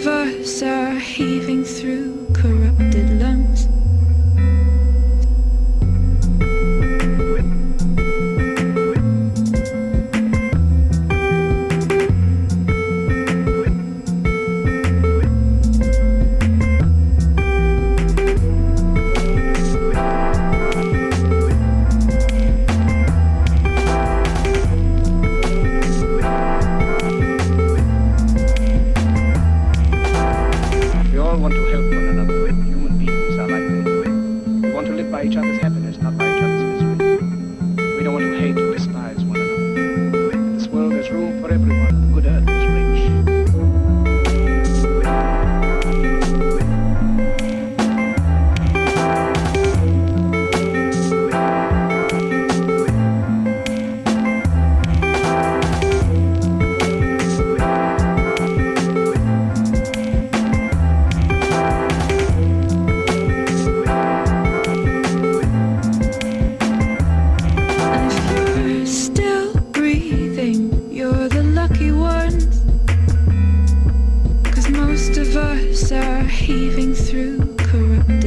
of us are heaving through corrupted lungs. Each other's happiness, not by each other's misery. We don't want to hate or despise one another. In this world there's room for everyone. The good earth is rich. You're the lucky ones, 'cause most of us are heaving through corrupted